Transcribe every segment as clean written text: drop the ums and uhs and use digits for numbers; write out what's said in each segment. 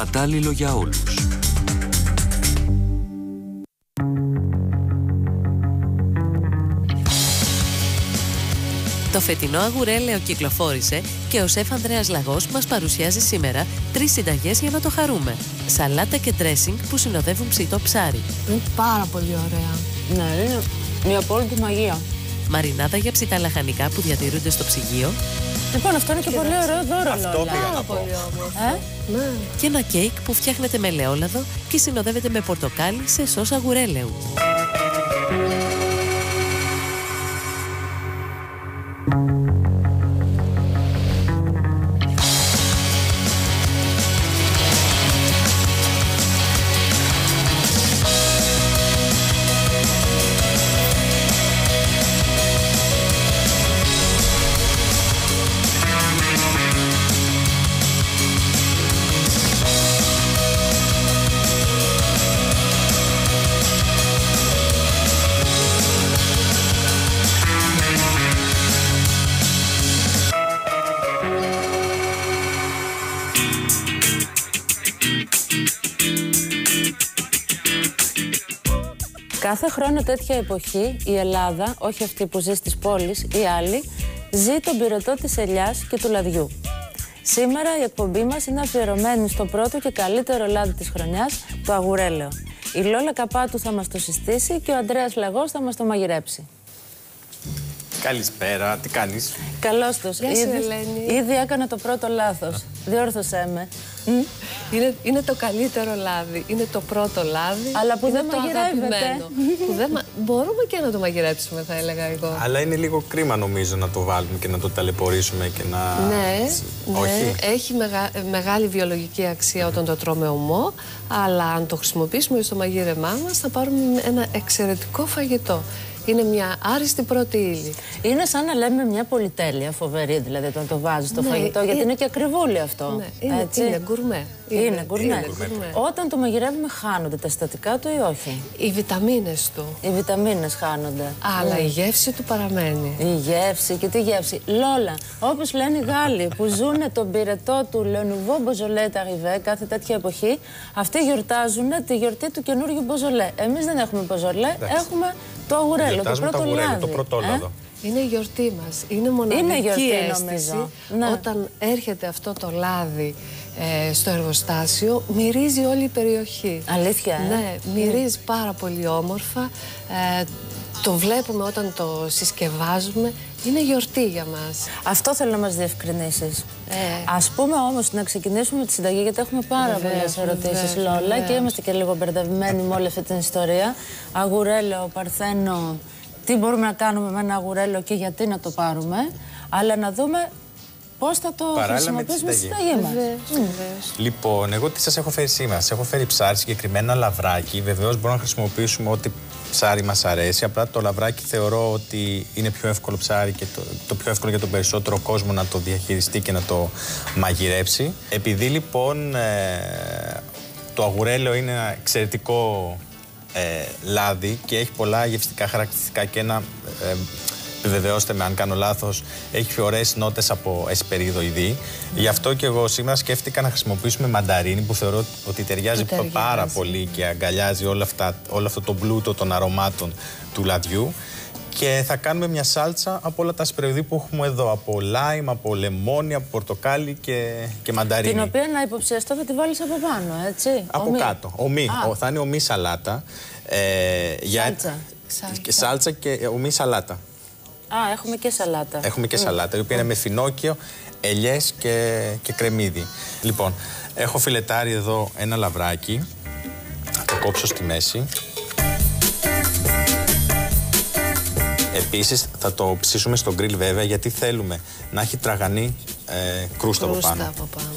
κατάλληλο για όλους. Το φετινό αγουρέλαιο κυκλοφόρησε και ο σεφ Ανδρέας Λαγός μας παρουσιάζει σήμερα 3 συνταγές για να το χαρούμε. Σαλάτα και ντρέσινγκ που συνοδεύουν ψητό ψάρι. Είναι πάρα πολύ ωραία. Ναι, είναι μια απόλυτη μαγεία. Μαρινάδα για ψητά λαχανικά που διατηρούνται στο ψυγείο. Λοιπόν, αυτό είναι και πολύ ωραίο δώρο. Αυτό πήγα να πω. Ναι. Και ένα κέικ που φτιάχνεται με ελαιόλαδο και συνοδεύεται με πορτοκάλι σε σως αγουρέλαιου. Κάθε χρόνο τέτοια εποχή η Ελλάδα, όχι αυτή που ζει στις πόλεις, η άλλη, ζει τον πυρετό της ελιάς και του λαδιού. Σήμερα η εκπομπή μας είναι αφιερωμένη στο πρώτο και καλύτερο λάδι της χρονιάς, το αγουρέλαιο. Η Λόλα Καπάτου θα μας το συστήσει και ο Ανδρέας Λαγός θα μας το μαγειρέψει. Καλησπέρα, τι κάνεις? Καλώς τους. Γεια σου, Ελένη. Ήδη έκανα το πρώτο λάθος. Διόρθωσέ με. Είναι το καλύτερο λάδι. Είναι το πρώτο λάδι. Αλλά που δεν το μαγειρεύεται. αγαπημένο. Μπορούμε και να το μαγειρέψουμε, θα έλεγα εγώ. Αλλά είναι λίγο κρίμα νομίζω να το βάλουμε και να το ταλαιπωρήσουμε και να... Ναι, Όχι. έχει μεγάλη βιολογική αξία όταν το τρώμε ομό, αλλά αν το χρησιμοποιήσουμε στο μαγείρεμά μας θα πάρουμε ένα εξαιρετικό φαγητό. Είναι μια άριστη πρώτη ύλη. Είναι σαν να λέμε μια πολυτέλεια φοβερή, δηλαδή, όταν το βάζεις στο φαγητό, γιατί είναι και ακριβούλι αυτό. Ναι, είναι γκουρμέ. Είναι γκουρμέ. Όταν το μαγειρεύουμε, χάνονται τα συστατικά του ή όχι? Οι βιταμίνες του. Οι βιταμίνες χάνονται. Αλλά η γεύση του παραμένει. Η γεύση και τι γεύση. Λόλα, όπως λένε οι Γάλλοι που ζουν τον πυρετό του Le Nouveau Beaujolais Arrivé κάθε τέτοια εποχή, αυτοί γιορτάζουν τη γιορτή του καινούργιου Beaujolais. Εμείς δεν έχουμε Beaujolais, έχουμε το αγουρέλαιο, το πρώτο λάδι. Το πρωτόλαδο. Είναι η γιορτή μας. Είναι μοναδική αίσθηση όταν έρχεται αυτό το λάδι στο εργοστάσιο, μυρίζει όλη η περιοχή. Αλήθεια, Ναι, μυρίζει πάρα πολύ όμορφα. Το βλέπουμε όταν το συσκευάζουμε. Είναι γιορτή για μας. Αυτό θέλω να μας διευκρινίσεις. Ας πούμε όμως να ξεκινήσουμε με τη συνταγή, γιατί έχουμε πάρα πολλές ερωτήσεις, Λόλα, και είμαστε και λίγο μπερδευμένοι με όλη αυτή την ιστορία. Αγουρέλαιο, παρθένο, τι μπορούμε να κάνουμε με ένα αγουρέλαιο και γιατί να το πάρουμε, αλλά να δούμε πώς θα το χρησιμοποιήσουμε στη συνταγή μας. Λοιπόν, εγώ τι σας έχω φέρει σήμερα? Σας έχω φέρει ψάρι, συγκεκριμένα λαβράκι. Βεβαίως μπορούμε να χρησιμοποιήσουμε ό,τι ψάρι μας αρέσει. Απλά το λαβράκι θεωρώ ότι είναι πιο εύκολο ψάρι και το πιο εύκολο για τον περισσότερο κόσμο να το διαχειριστεί και να το μαγειρέψει. Επειδή λοιπόν το αγουρέλαιο είναι ένα εξαιρετικό λάδι και έχει πολλά γευστικά χαρακτηριστικά και ένα, βεβαιώστε με αν κάνω λάθος, έχει ωραίες νότες από εσπεριδοειδή. Γι' αυτό και εγώ σήμερα σκέφτηκα να χρησιμοποιήσουμε μανταρίνι που θεωρώ ότι ταιριάζει πάρα πολύ και αγκαλιάζει όλο αυτό το πλούτο των αρωμάτων του λαδιού. Και θα κάνουμε μια σάλτσα από όλα τα εσπεριδοειδή που έχουμε εδώ. Από λάιμ, από λεμόνι, από πορτοκάλι και μανταρίνι. Την οποία, να υποψιαστώ, θα τη βάλεις από πάνω, έτσι. Από κάτω. Θα είναι ομή σαλάτα. Σάλτσα και ομή σαλάτα. Έχουμε και σαλάτα. Έχουμε και σαλάτα, η οποία είναι με φινόκιο, ελιές και κρεμμύδι. Λοιπόν, έχω φιλετάρει εδώ ένα λαβράκι. Θα το κόψω στη μέση. Επίσης θα το ψήσουμε στο γκριλ βέβαια, γιατί θέλουμε να έχει τραγανή κρούστα από πάνω.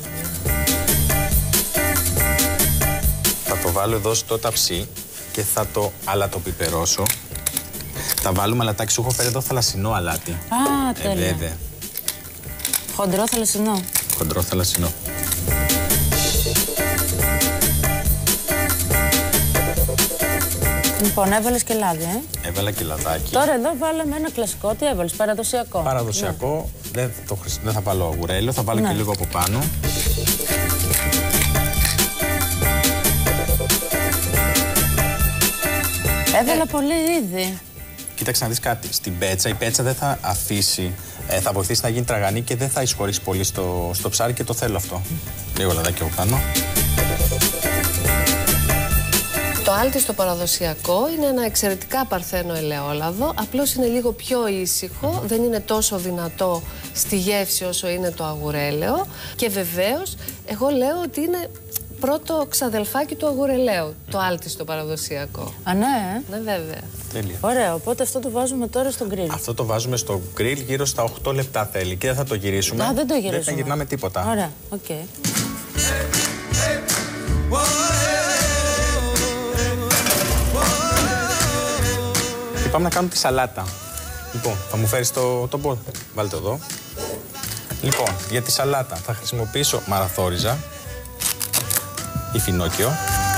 Θα το βάλω εδώ στο ταψί και θα το αλατοπιπερώσω. Θα βάλουμε αλατάκι. Σου έχω φέρει εδώ θαλασσινό αλάτι. Τέλεια. Βέβαια. Χοντρό θαλασσινό. Χοντρό θαλασσινό. Λοιπόν, έβαλες και λάδι, Έβαλα και λαδάκι. Τώρα εδώ βάλαμε ένα κλασικό. Τι έβαλες, παραδοσιακό? Παραδοσιακό. Δεν θα βάλω αγουρέλαιο, θα βάλω και λίγο από πάνω. Έβαλα πολύ ήδη. Κοίταξε να δεις κάτι. Στην πέτσα, η πέτσα δεν θα αφήσει, θα βοηθήσει να γίνει τραγανή και δεν θα εισχωρήσει πολύ στο ψάρι και το θέλω αυτό. Λίγο λαδάκι από πάνω. Το άλτιστο παραδοσιακό είναι ένα εξαιρετικά παρθένο ελαιόλαδο, απλώς είναι λίγο πιο ήσυχο, δεν είναι τόσο δυνατό στη γεύση όσο είναι το αγουρέλαιο και βεβαίως εγώ λέω ότι είναι πρώτο ξαδελφάκι του αγουρελαίου, το άλτιστο παραδοσιακό. Α, ναι. Ναι, βέβαια. Τέλεια. Ωραία, οπότε αυτό το βάζουμε τώρα στο γκριλ. Αυτό το βάζουμε στο γκριλ γύρω στα 8 λεπτά θέλει και δεν θα το γυρίσουμε. Α, δεν το γυρίσουμε. Δεν θα γυρνάμε τίποτα. Ωραία, οκ. Και πάμε να κάνουμε τη σαλάτα. Λοιπόν, θα μου φέρεις το μπολ. Βάλτε το εδώ. Λοιπόν, για τη σαλάτα θα χρησιμοποιήσω μαραθόριζα ή φινόκιο.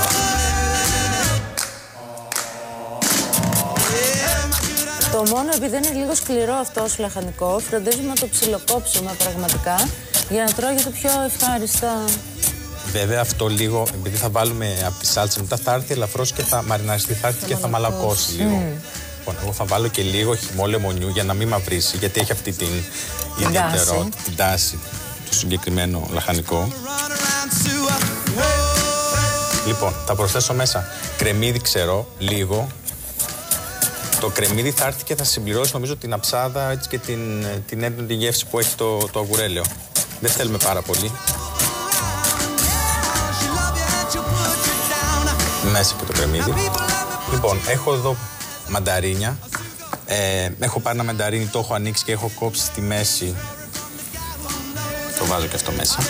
Το μόνο, επειδή είναι λίγο σκληρό αυτό ως λαχανικό, φροντίζουμε να το ψιλοκόψουμε πραγματικά για να τρώγεται πιο ευχάριστα. Βέβαια αυτό λίγο, επειδή θα βάλουμε από τη σάλτσα μετά θα έρθει ελαφρώς και θα μαριναριστεί, θα έρθει και θα μαλακώσει λίγο. Λοιπόν, εγώ θα βάλω και λίγο χυμό λεμονιού για να μην μαυρίσει, γιατί έχει αυτή την ιδιαιτερότητα, την τάση του συγκεκριμένου λαχανικό. Λοιπόν, θα προσθέσω μέσα κρεμμύδι ξερό, λίγο. Το κρεμμύδι θα έρθει και θα συμπληρώσει νομίζω την αψάδα έτσι, και την έντονη γεύση που έχει το αγουρέλαιο. Δεν θέλουμε πάρα πολύ. Μέσα και το κρεμμύδι. Λοιπόν, έχω εδώ μανταρίνια. Έχω πάρει ένα μανταρίνι, το έχω ανοίξει και έχω κόψει στη μέση. Το βάζω και αυτό μέσα.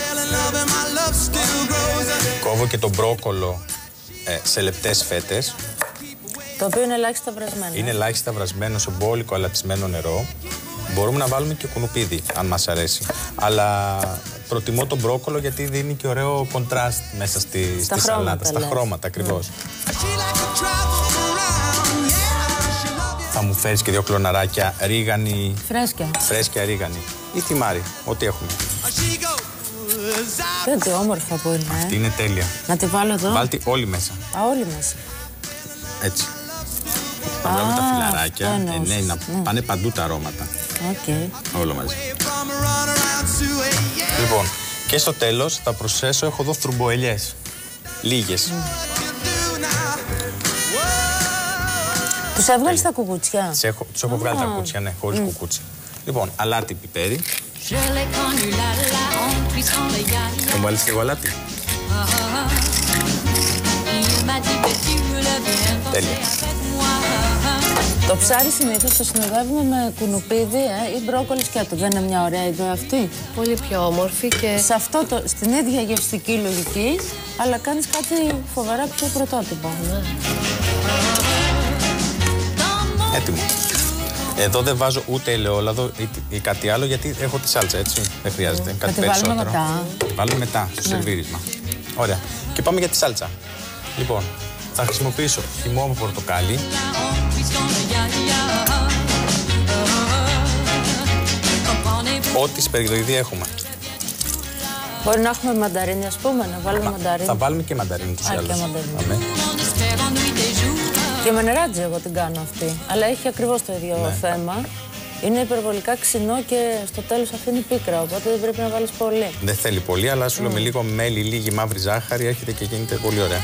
Κόβω και το μπρόκολο σε λεπτές φέτες. Το οποίο είναι ελάχιστα βρασμένο. Είναι ελάχιστα βρασμένο σε μπόλικο αλατισμένο νερό. Μπορούμε να βάλουμε και κουνουπίδι, αν μας αρέσει. Αλλά προτιμώ το μπρόκολο γιατί δίνει και ωραίο κοντράστ μέσα στη σαλάτα. Στα χρώματα ακριβώς. Θα μου φέρεις και 2 κλωναράκια ρίγανη. Φρέσκια ρίγανη. Ή θυμάρι, ό,τι έχουμε. Τι όμορφα που είναι. Αυτή είναι τέλεια. Να τη βάλω εδώ. Βάλτε όλοι μέσα. Όλοι μέσα. Έτσι. Θα βάλουμε τα φιλαράκια. Ναι, να πάνε παντού τα αρώματα. Όλο μαζί. Λοιπόν, και στο τέλος θα προσθέσω, έχω εδώ θρουμποελιές. Λίγες. Τους έβγαλες τα κουκούτσια. Τους έχω βγάλει τα κουκούτσια, ναι, χωρίς κουκούτσι. Λοιπόν, αλάτι πιπέρι. Θα μου βάλεις λίγο αλάτι. Τέλεια. Το ψάρι συνήθως το συνοδεύουμε με κουνουπίδι ή μπρόκολι σκέτο. Δεν είναι μια ωραία ιδέα αυτή? Πολύ πιο όμορφη και... Σε αυτό στην ίδια γευστική λογική, αλλά κάνεις κάτι φοβερά πιο πρωτότυπο. Ναι. Έτοιμο. Εδώ δεν βάζω ούτε ελαιόλαδο ή κάτι άλλο γιατί έχω τη σάλτσα, έτσι. Δεν χρειάζεται κάτι περισσότερο. Βάλουμε μετά. Βάλουμε μετά στο σερβίρισμα. Ωραία. Και πάμε για τη σάλτσα. Λοιπόν, θα χρησιμοποιήσω χυμό από πορτοκάλι. Ό,τι σπεριδοειδή έχουμε. Μπορεί να έχουμε μανταρίνι, ας πούμε, να βάλουμε μανταρίνι. Θα βάλουμε και μανταρίνι τους άλλους. Και με νεράτζι εγώ την κάνω αυτή. Αλλά έχει ακριβώς το ίδιο θέμα. Είναι υπερβολικά ξινό και στο τέλος αφήνει πίκρα, οπότε δεν πρέπει να βάλεις πολύ. Δεν θέλει πολύ, αλλά σου λέω με λίγο μέλι, λίγη μαύρη ζάχαρη έρχεται και γίνεται πολύ ωραία.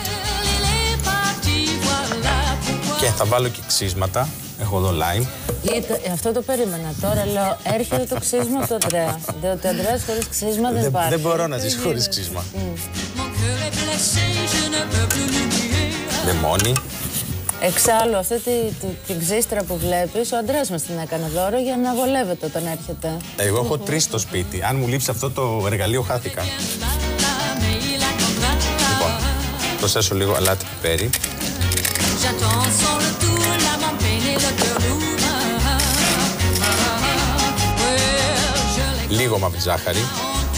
Και θα βάλω και ξύσματα. Έχω εδώ lime. Αυτό το περίμενα. Τώρα λέω έρχεται το ξύσμα του Αντρέα. Διότι ο Αντρέας χωρίς ξύσμα δεν υπάρχει. Δεν μπορώ να ζήσω χωρίς ξύσμα. Λεμόνι. Εξάλλου, αυτή την ξύστρα που βλέπεις, ο Αντρέας μας την έκανε δώρο για να βολεύεται όταν έρχεται. Εγώ έχω 3 στο σπίτι. Αν μου λείψει αυτό το εργαλείο, χάθηκα. Λοιπόν, προσθέσω λίγο αλάτι πιπέρι. Λίγο μαύρη ζάχαρη.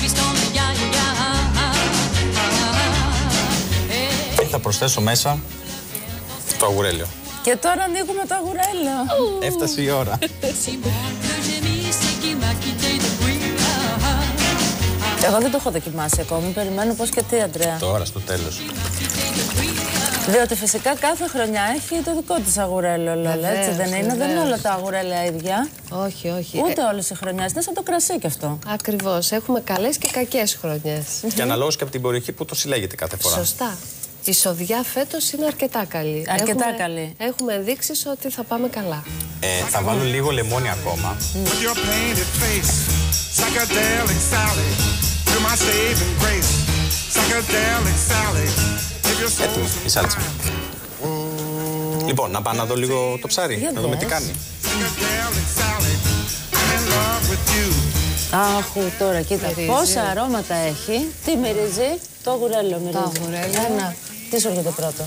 Και θα προσθέσω μέσα το αγουρέλαιο. Και τώρα ανοίγουμε το αγουρέλαιο. Έφτασε η ώρα. Εγώ δεν το έχω δοκιμάσει ακόμη. Περιμένω πώς και τι, Αντρέα. Τώρα, στο τέλος. Διότι φυσικά κάθε χρονιά έχει το δικό της αγουρέλαιο, Λόλα, έτσι δεν είναι? Δεν είναι όλα τα αγουρέλαια ίδια. Όχι, όχι. Ούτε όλες οι χρονιές. Είναι σαν το κρασί κι αυτό. Ακριβώς. Έχουμε καλές και κακές χρονιές. Και αναλόγως και από την περιοχή που το συλλέγεται κάθε φορά. Σωστά. Η σοδιά φέτος είναι αρκετά καλή. Καλή. Έχουμε ενδείξεις ότι θα πάμε καλά. Θα βάλω λίγο λεμόνι ακόμα. Έτοιμη η σάλτσα. Λοιπόν, να πάω να δω λίγο το ψάρι, να δούμε τι κάνει. Αχ, τώρα κοίτα πόσα αρώματα έχει. Τι μυρίζει? Το αγουρέλαιο μυρίζει. Το αγουρέλαιο. Τι σου έρχεται πρώτο?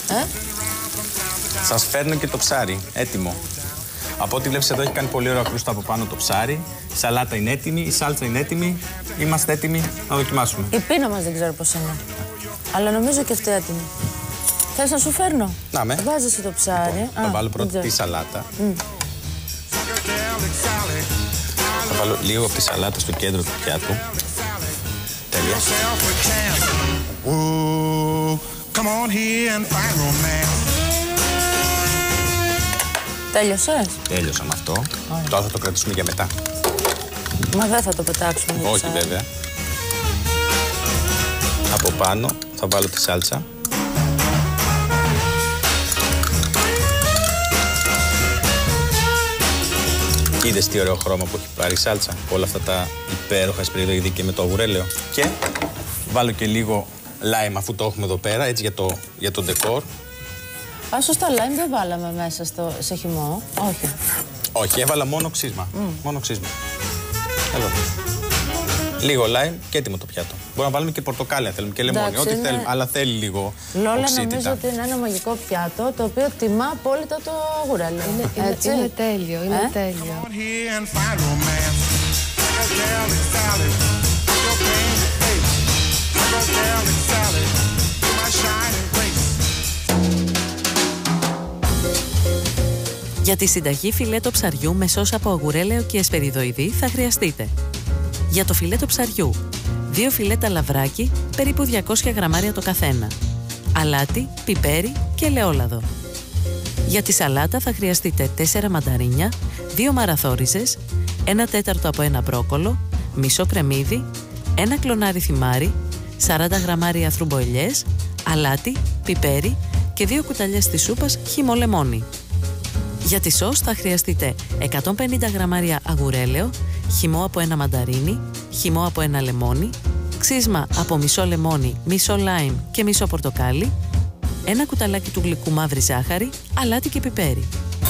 Σας φέρνω και το ψάρι, έτοιμο. Από ό,τι βλέπεις εδώ έχει κάνει πολύ ωραίο κρούστα από πάνω το ψάρι. Η σαλάτα είναι έτοιμη, η σάλτσα είναι έτοιμη. Είμαστε έτοιμοι να δοκιμάσουμε. Η πείνα μας δεν ξέρω πώς είναι. Αλλά νομίζω και αυτή έτοιμη. Θες να σου φέρνω? Να με. Βάζεις το ψάρι. Θα βάλω πρώτα τη σαλάτα. Θα βάλω λίγο από τη σαλάτα στο κέντρο του πιάτου. Τέλεια. Τέλειωσες? Τέλειωσα με αυτό. Τώρα θα το κρατήσουμε για μετά. Μα δεν θα το πετάξουμε. Όχι βέβαια. Από πάνω θα βάλω τη σάλτσα. Είδες τι ωραίο χρώμα που έχει πάρει η σάλτσα. Όλα αυτά τα υπέροχα σπυρίδια και με το αγουρέλαιο. Και βάλω και λίγο λάιμ αφού το έχουμε εδώ πέρα, έτσι για το ντεκόρ. Σωστά, λάιμ δεν βάλαμε μέσα σε χυμό. Όχι. Όχι, έβαλα μόνο ξύσμα. Μόνο ξύσμα. Εδώ. Λίγο λάιμ και έτοιμο το πιάτο. Μπορούμε να βάλουμε και πορτοκάλι αν θέλουμε και λεμόνι. Ό,τι θέλουμε, αλλά θέλει λίγο οξύτητα. Νομίζω ότι είναι ένα μαγικό πιάτο το οποίο τιμά απόλυτα το αγουρέλαιο. Είναι τέλειο, είναι τέλειο. Για τη συνταγή φιλέτο ψαριού με σως από αγουρέλαιο και εσπεριδοειδή θα χρειαστείτε: για το φιλέτο ψαριού, 2 φιλέτα λαβράκι, περίπου 200 γραμμάρια το καθένα, αλάτι, πιπέρι και ελαιόλαδο. Για τη σαλάτα θα χρειαστείτε 4 μανταρίνια, 2 μαραθόριζες, 1/4 από ένα μπρόκολο, μισό κρεμμύδι, 1 κλονάρι θυμάρι, 40 γραμμάρια θρουμποελιές, αλάτι, πιπέρι και 2 κουταλιές της σούπας χυμό λεμόνι. Για τη σως θα χρειαστείτε 150 γραμμάρια αγουρέλαιο, χυμό από ένα μανταρίνι, χυμό από ένα λεμόνι, ξύσμα από μισό λεμόνι, μισό λάιμ και μισό πορτοκάλι, 1 κουταλάκι του γλυκού μαύρη ζάχαρη, αλάτι και πιπέρι.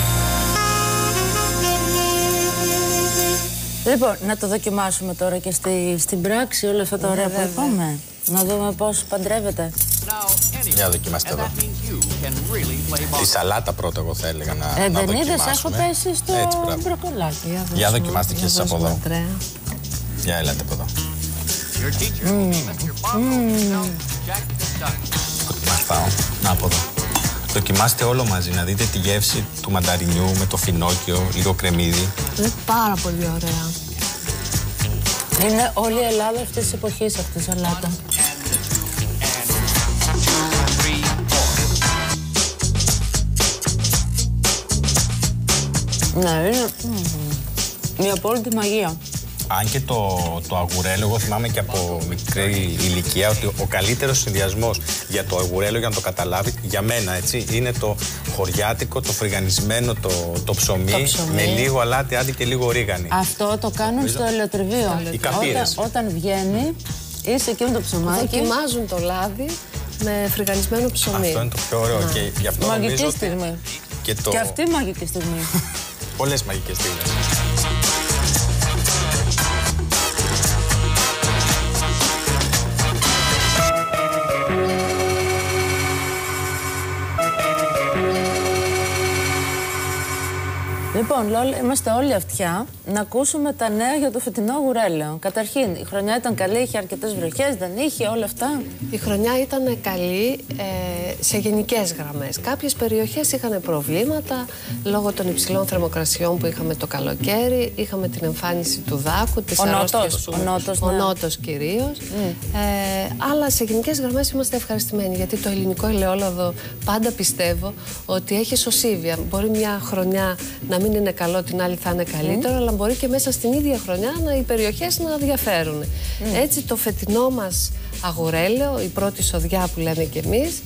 Λοιπόν, να το δοκιμάσουμε τώρα και στην πράξη όλα αυτά τα ωραία που είπαμε. Να δούμε πώς παντρεύεται. Για δοκιμάστε εδώ. Τη σαλάτα πρώτα εγώ θα έλεγα να δοκιμάσουμε. Δεν είδες, έχω πέσει στο μπροκολάκι. Για δοκιμάστε και εσείς από εδώ. Για έλατε από εδώ. Μαθάω. Να από εδώ. Δοκιμάστε όλο μαζί, να δείτε τη γεύση του μανταρινιού με το φινόκιο, λίγο κρεμμύδι. Είναι πάρα πολύ ωραία. Είναι όλη η Ελλάδα αυτής της εποχής αυτή η σαλάτα. Ναι, είναι μια απόλυτη μαγεία. Αν και το αγουρέλαιο, εγώ θυμάμαι και από μικρή ηλικία ότι ο καλύτερος συνδυασμός για το αγουρέλαιο, για να το καταλάβει, για μένα έτσι, είναι το χωριάτικο, το φρυγανισμένο το ψωμί με λίγο αλάτι, άντι και λίγο ρίγανη. Αυτό το κάνουν στο ελαιοτριβείο. Οι καπήρες. Όταν βγαίνει, είσαι εκείνο το ψωμάκι. Δοκιμάζουν το λάδι με φρυγανισμένο ψωμί. Αυτό είναι το πιο ωραίο και γι' αυτό μαγική νομίζω στιγμή. Ότι και αυτή μαγική στιγμή. Πολλές μαγικές στιγμές. Λοιπόν, Λόλα, είμαστε όλοι αυτιά. να ακούσουμε τα νέα για το φετινό αγουρέλαιο. Καταρχήν, η χρονιά ήταν καλή, είχε αρκετές βροχές, δεν είχε όλα αυτά? Η χρονιά ήταν καλή σε γενικές γραμμές. Κάποιες περιοχές είχαν προβλήματα λόγω των υψηλών θερμοκρασιών που είχαμε το καλοκαίρι. Είχαμε την εμφάνιση του δάκου, της αρρώστιας ο νότος κυρίως. Αλλά σε γενικές γραμμές είμαστε ευχαριστημένοι, γιατί το ελληνικό ελαιόλαδο πάντα πιστεύω ότι έχει σωσίβια. Μπορεί μια χρονιά να μην είναι καλό, την άλλη θα είναι καλύτερο, αλλά μπορεί και μέσα στην ίδια χρονιά οι περιοχές να διαφέρουν. Έτσι το φετινό μας αγουρέλαιο, η πρώτη σοδιά που λέμε κι εμείς,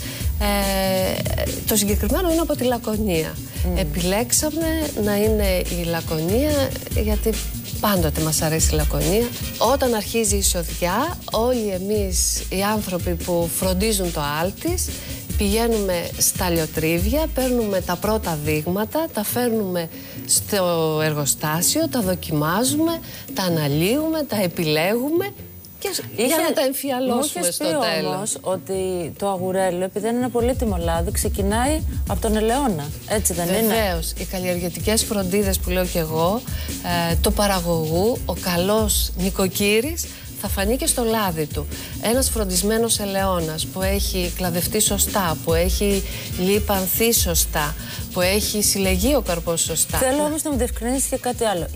το συγκεκριμένο είναι από τη Λακωνία. Επιλέξαμε να είναι η Λακωνία γιατί πάντοτε μας αρέσει η Λακωνία. Όταν αρχίζει η σοδιά, όλοι εμείς οι άνθρωποι που φροντίζουν το Άλτις πηγαίνουμε στα λιοτρίβια, παίρνουμε τα πρώτα δείγματα, τα φέρνουμε στο εργοστάσιο, τα δοκιμάζουμε, τα αναλύουμε, τα επιλέγουμε και για να τα εμφιαλώσουμε στο τέλος. Όμως ότι το αγουρέλαιο, επειδή είναι ένα πολύτιμο λάδι, ξεκινάει από τον ελαιόνα. Έτσι δεν είναι? Βεβαίως. Οι καλλιεργητικές φροντίδες που λέω και εγώ, το παραγωγού, ο καλός νοικοκύρης, θα φανεί και στο λάδι του. Ένας φροντισμένος ελαιώνας που έχει κλαδευτεί σωστά, που έχει λιπανθεί σωστά, που έχει συλλεγεί ο καρπός σωστά. Θέλω όμως να μου διευκρινίσεις και κάτι άλλο.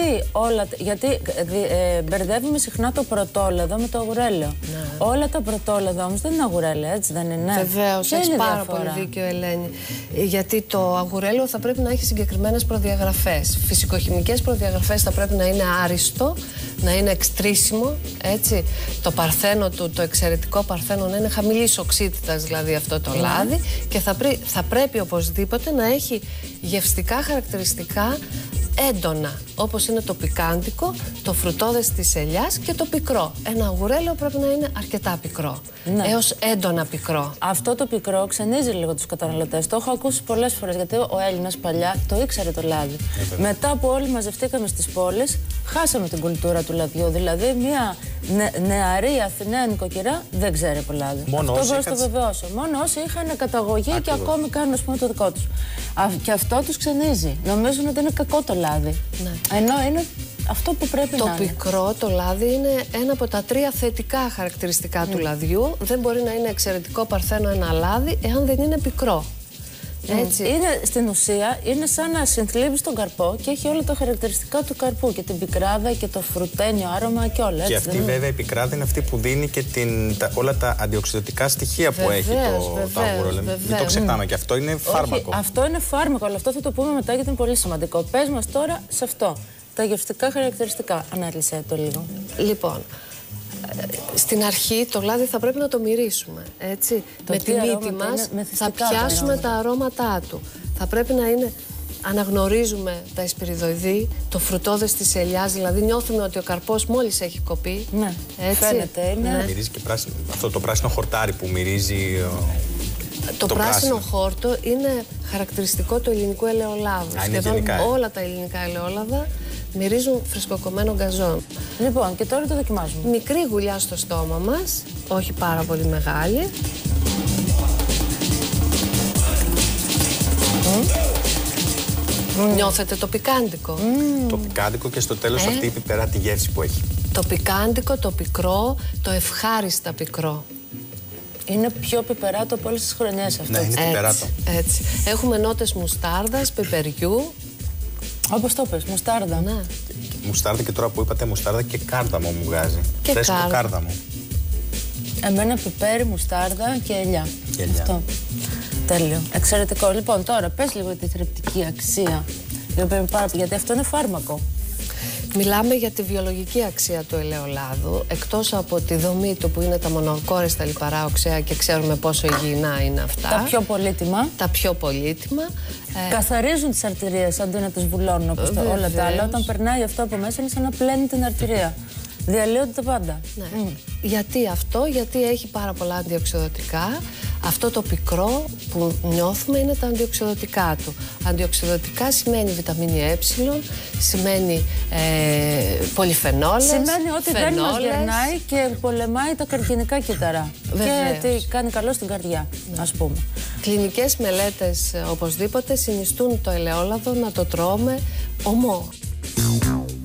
Γιατί μπερδεύουμε συχνά το πρωτόλαδο με το αγουρέλαιο. Όλα τα πρωτόλαδα όμως δεν είναι αγουρέλαιο, έτσι δεν είναι? Βεβαίως, έχεις πάρα πολύ δίκιο, Ελένη. Γιατί το αγουρέλαιο θα πρέπει να έχει συγκεκριμένες προδιαγραφές. Φυσικοχημικές προδιαγραφές, θα πρέπει να είναι άριστο, να είναι εξτρίσιμο, έτσι. Το παρθένο του, το εξαιρετικό παρθένο, να είναι χαμηλής οξύτητας, δηλαδή αυτό το λάδι, και θα πρέπει οπωσδήποτε να έχει γευστικά χαρακτηριστικά έντονα, όπως είναι το πικάντικο, το φρουτόδες της ελιάς και το πικρό. Ένα αγουρέλαιο πρέπει να είναι αρκετά πικρό, έως έντονα πικρό. Αυτό το πικρό ξενίζει λίγο τους καταναλωτές. Το έχω ακούσει πολλές φορές, γιατί ο Έλληνας παλιά το ήξερε το λάδι. Μετά που όλοι μαζευτήκαμε στις πόλεις, χάσαμε την κουλτούρα του λαδιού. Δηλαδή, μια νεαρή Αθηναία νοικοκυρά δεν ξέρει από λάδι. Αυτό μπορώ να το βεβαιώσω. Μόνο όσοι είχαν καταγωγή και ακόμη κάνουν, ας πούμε, το δικό τους. Και αυτό τους ξενίζει. Νομίζουν ότι είναι κακό το λάδι. Ενώ είναι αυτό που πρέπει να είναι. Το πικρό, το λάδι, είναι ένα από τα 3 θετικά χαρακτηριστικά του λαδιού. Δεν μπορεί να είναι εξαιρετικό παρθένο ένα λάδι εάν δεν είναι πικρό. Έτσι. Είναι, στην ουσία είναι σαν να συνθλίβεις τον καρπό και έχει όλα τα χαρακτηριστικά του καρπού, και την πικράδα και το φρουτένιο άρωμα και όλα. Και αυτή βέβαια η πικράδα είναι αυτή που δίνει και όλα τα αντιοξυδοτικά στοιχεία που έχει το αγουρέλαιο. Μην το ξεχνάμε, και αυτό είναι φάρμακο. Όχι, αυτό είναι φάρμακο, αλλά αυτό θα το πούμε μετά γιατί είναι πολύ σημαντικό. Πες μας τώρα σε αυτό. Τα γευστικά χαρακτηριστικά. Ανάλυσε το λίγο. Λοιπόν, στην αρχή το λάδι θα πρέπει να το μυρίσουμε, έτσι. Με τη μύτη μας θα πιάσουμε τα αρώματά του. Θα πρέπει να είναι, αναγνωρίζουμε τα εσπεριδοειδή, το φρουτόδες της ελιάς, δηλαδή νιώθουμε ότι ο καρπός μόλις έχει κοπεί. Ναι, έτσι. Φαίνεται, είναι. Μυρίζει και πράσινο, αυτό το πράσινο χορτάρι που μυρίζει. Το πράσινο χόρτο είναι χαρακτηριστικό του ελληνικού ελαιολάδου. Σχεδόν όλα τα ελληνικά ελαιόλαδα μυρίζουν φρεσκοκομμένο γκαζόν. Λοιπόν, και τώρα το δοκιμάζουμε. Μικρή γουλιά στο στόμα μας, όχι πάρα πολύ μεγάλη. Νιώθετε το πικάντικο? Το πικάντικο, και στο τέλος αυτή η πιπεράτη γεύση που έχει. Το πικάντικο, το πικρό, το ευχάριστα πικρό. Είναι πιο πιπεράτο από όλες τις χρονιές αυτό. Ναι, είναι πιπεράτο. Έτσι. Έχουμε νότες μουστάρδας, πιπεριού. Όπως το πες, μουστάρδα. Ναι. Μουστάρδα, και τώρα που είπατε μουστάρδα, και κάρδαμο μου βγάζει. Και φρέσκο κάρδαμο. Εμένα πιπέρι, μουστάρδα και ελιά. Αυτό. Τέλειο. Εξαιρετικό. Λοιπόν, τώρα πες λίγο τη θρεπτική αξία. Γιατί αυτό είναι φάρμακο. Μιλάμε για τη βιολογική αξία του ελαιολάδου, εκτός από τη δομή του που είναι τα μονοκόρεστα λιπαρά οξέα και ξέρουμε πόσο υγιεινά είναι αυτά. Τα πιο πολύτιμα. Τα πιο πολύτιμα. Καθαρίζουν τις αρτηρίες αντί να τις βουλώνουν όπως όλα τα άλλα. Όταν περνάει αυτό από μέσα είναι σαν να πλένει την αρτηρία. Διαλύονται τα πάντα. Ναι. Γιατί αυτό? Γιατί έχει πάρα πολλά αντιοξυδοτικά. Αυτό το πικρό που νιώθουμε είναι τα αντιοξυδοτικά του. Αντιοξυδοτικά σημαίνει βιταμίνη Ε, σημαίνει πολυφενόλες, σημαίνει ότι δεν μας γερνάει και πολεμάει τα καρκινικά κύτταρα. Βεβαίως. Και κάνει καλό στην καρδιά, ας πούμε. Κλινικές μελέτες οπωσδήποτε συνιστούν το ελαιόλαδο να το τρώμε ομό.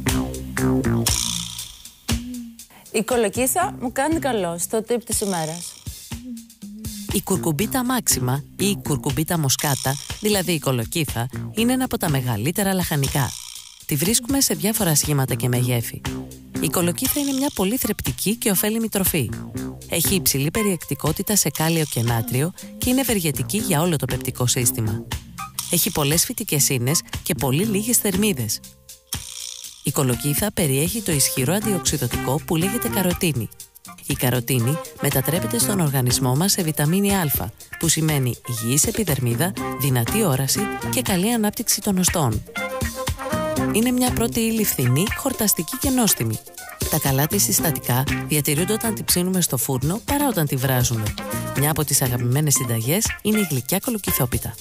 Η κολοκύθα μου κάνει καλό στο τύπ της ημέρας. Η κουρκουμπίτα μάξιμα ή η κουρκουμπίτα μοσκάτα, δηλαδή η κολοκύθα, είναι ένα από τα μεγαλύτερα λαχανικά. Τη βρίσκουμε σε διάφορα σχήματα και μεγέθη. Η κολοκύθα είναι μια πολύ θρεπτική και ωφέλιμη τροφή. Έχει υψηλή περιεκτικότητα σε κάλιο και νάτριο και είναι ευεργετική για όλο το πεπτικό σύστημα. Έχει πολλές φυτικές ίνες και πολύ λίγες θερμίδες. Η κολοκύθα περιέχει το ισχυρό αντιοξυδοτικό που λέγεται καροτίνη. Η καροτίνη μετατρέπεται στον οργανισμό μας σε βιταμίνη Α, που σημαίνει υγιής επιδερμίδα, δυνατή όραση και καλή ανάπτυξη των οστών. Είναι μια πρώτη ύλη φθηνή, χορταστική και νόστιμη. Τα καλά της συστατικά διατηρούνται όταν τη ψήνουμε στο φούρνο παρά όταν τη βράζουμε. Μια από τις αγαπημένες συνταγές είναι η γλυκιά κολοκυθόπιτα.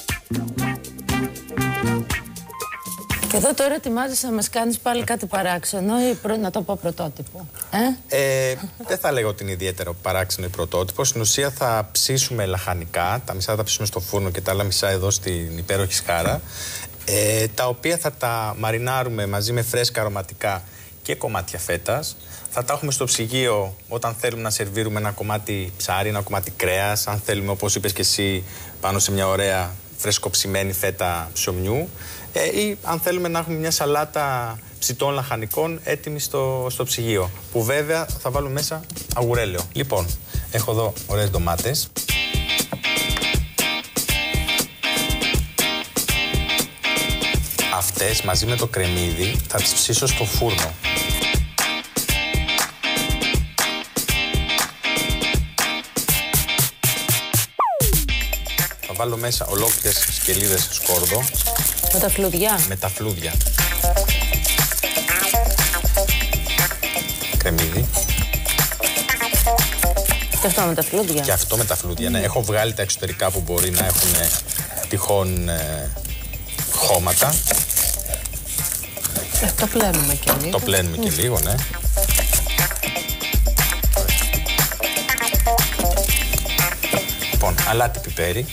Και εδώ τώρα ετοιμάζεσαι να μας κάνεις πάλι κάτι παράξενο ή να το πω πρωτότυπο. Δεν θα λέγω ότι είναι ιδιαίτερο παράξενο ή πρωτότυπο. Στην ουσία θα ψήσουμε λαχανικά, τα μισά θα τα ψήσουμε στο φούρνο και τα άλλα μισά εδώ στην υπέροχη Σχάρα, τα οποία θα τα μαρινάρουμε μαζί με φρέσκα αρωματικά και κομμάτια φέτας. Θα τα έχουμε στο ψυγείο όταν θέλουμε να σερβίρουμε ένα κομμάτι ψάρι, ένα κομμάτι κρέας, αν θέλουμε, όπως είπες και εσύ, πάνω σε μια ωραία φρεσκοψημένη φέτα ψωμιού, ή αν θέλουμε να έχουμε μια σαλάτα ψητών λαχανικών έτοιμη στο ψυγείο, που βέβαια θα βάλουμε μέσα αγουρέλαιο. Λοιπόν, έχω εδώ ωραίες ντομάτες. Αυτές μαζί με το κρεμμύδι θα τις ψήσω στο φούρνο. Θα βάλω μέσα ολόκληρες σκελίδες σκόρδο. Με τα φλουδιά. Με τα φλούδια. Κρεμμύδι. Και αυτό με τα φλούδια. Και αυτό με τα φλούδια, ναι. Έχω βγάλει τα εξωτερικά που μπορεί να έχουν τυχόν χώματα. Το πλένουμε και λίγο. Το πλένουμε και λίγο, ναι. Λοιπόν, αλάτι πιπέρι.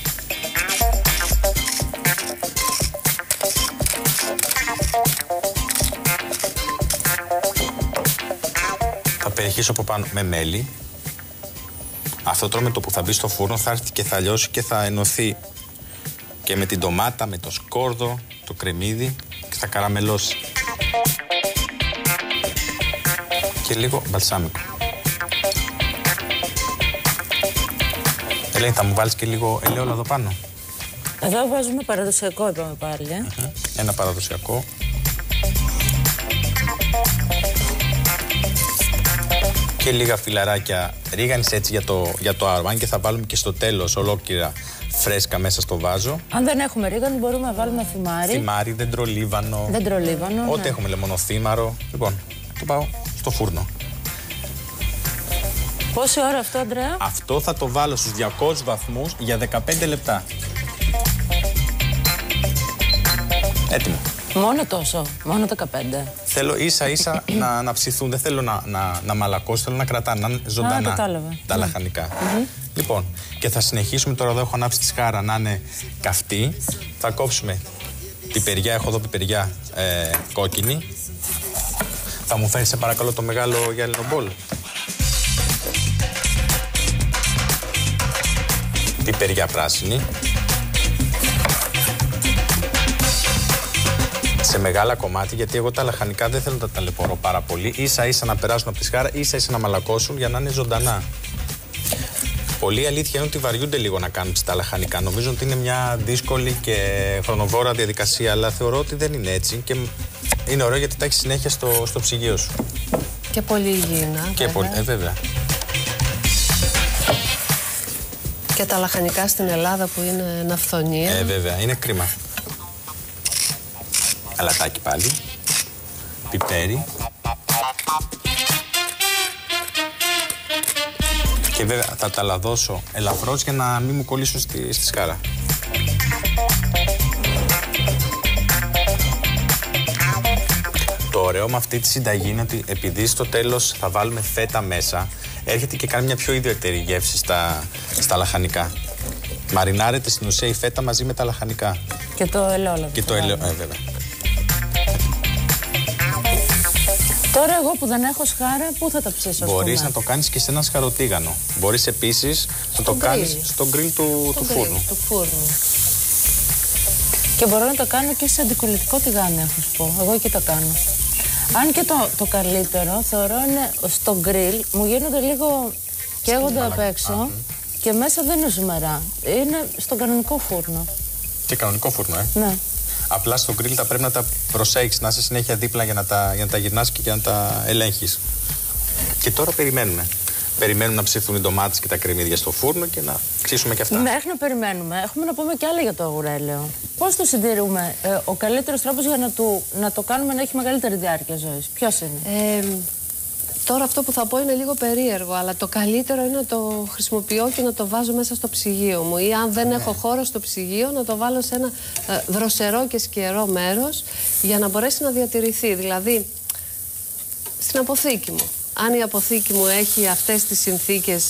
Θα περιχύσω από πάνω με μέλι. Αυτό τώρα με το που θα μπει στο φούρνο θα έρθει και θα λιώσει και θα ενωθεί και με την ντομάτα, με το σκόρδο, το κρεμμύδι και θα καραμελώσει. Και λίγο μπαλσάμικο. Ελένη, θα μου βάλεις και λίγο ελαιόλαδο εδώ πάνω. Εδώ βάζουμε παραδοσιακό, είπαμε πάλι. Ένα παραδοσιακό. Και λίγα φιλαράκια ρίγανης έτσι για το άρωμα. Και θα βάλουμε και στο τέλος ολόκληρα φρέσκα μέσα στο βάζο. Αν δεν έχουμε ρίγανη μπορούμε να βάλουμε θυμάρι. Θυμάρι, δεντρολίβανο. Ό,τι έχουμε, λεμονοθύμαρο. Λοιπόν, το πάω στο φούρνο. Πόση ώρα αυτό, Ανδρέα? Αυτό θα το βάλω στους 200 βαθμούς για 15 λεπτά. Έτοιμο. Μόνο τόσο, μόνο 15. Θέλω ίσα-ίσα να ψηθούν, δεν θέλω να μαλακώσουν, θέλω να κρατάνε, να είναι ζωντανά τα λαχανικά. Λοιπόν, και θα συνεχίσουμε τώρα, εδώ έχω ανάψει τη Σχάρα να είναι καυτή. Θα κόψουμε πιπεριά, έχω εδώ πιπεριά κόκκινη. Θα μου φέρεις σε παρακαλώ το μεγάλο γυάλινο μπολ. Πιπεριά πράσινη. Σε μεγάλα κομμάτια, γιατί εγώ τα λαχανικά δεν θέλω να τα ταλαιπωρώ πάρα πολύ. Ίσα-ίσα να περάσουν από τη Σχάρα, ίσα-ίσα να μαλακώσουν για να είναι ζωντανά. Πολλοί αλήθεια είναι ότι βαριούνται λίγο να κάνουν τα λαχανικά. Νομίζω ότι είναι μια δύσκολη και χρονοβόρα διαδικασία, αλλά θεωρώ ότι δεν είναι έτσι και είναι ωραίο γιατί τα έχει συνέχεια στο ψυγείο σου. Και πολύ υγιεινά. Και βέβαια. Και τα λαχανικά στην Ελλάδα που είναι ναυθονία. Βέβαια, είναι κρίμα. Αλατάκι πάλι. Πιπέρι. Και βέβαια θα τα λαδώσω ελαφρώς για να μην μου κολλήσουν στη Σχάρα. Το ωραίο με αυτή τη συνταγή είναι ότι επειδή στο τέλος θα βάλουμε φέτα μέσα, έρχεται και κάνει μια πιο ιδιαίτερη γεύση στα λαχανικά. Μαρινάρεται στην ουσία η φέτα μαζί με τα λαχανικά. Και το ελαιόλαδο. Και το ελαιόλαδο, βέβαια. Τώρα εγώ που δεν έχω σχάρα, πού θα τα ψήσω? Μπορείς να το κάνεις και σε ένα σχαροτίγανο. Μπορείς επίσης να το κάνεις στο γκριλ του φούρνου. Και μπορώ να το κάνω και σε αντικολλητικό τηγάνι, να σου πω. Εγώ εκεί το κάνω. Αν και το καλύτερο θεωρώ είναι στο γκριλ, μου γίνονται λίγο καίγονται απ' έξω και μέσα δεν είναι ζουμερά. Είναι στον κανονικό φούρνο. Και κανονικό φούρνο, Ναι. Απλά στο γκριλ τα πρέπει να τα προσέχεις, να είσαι συνέχεια δίπλα για να τα γυρνάς και για να τα ελέγχεις. Και τώρα περιμένουμε. Περιμένουμε να ψηθούν οι ντομάτες και τα κρεμμύδια στο φούρνο και να ψήσουμε και αυτά. Μέχρι να περιμένουμε, έχουμε να πούμε και άλλα για το αγουρέλαιο. Πώς το συντηρούμε? Ο καλύτερος τρόπος για να το κάνουμε να έχει μεγαλύτερη διάρκεια ζωής, ποιος είναι? Τώρα αυτό που θα πω είναι λίγο περίεργο, αλλά το καλύτερο είναι να το χρησιμοποιώ και να το βάζω μέσα στο ψυγείο μου. Ή αν δεν έχω χώρο στο ψυγείο, να το βάλω σε ένα δροσερό και σκερό μέρος για να μπορέσει να διατηρηθεί. Δηλαδή, στην αποθήκη μου. Αν η αποθήκη μου έχει αυτές τις συνθήκες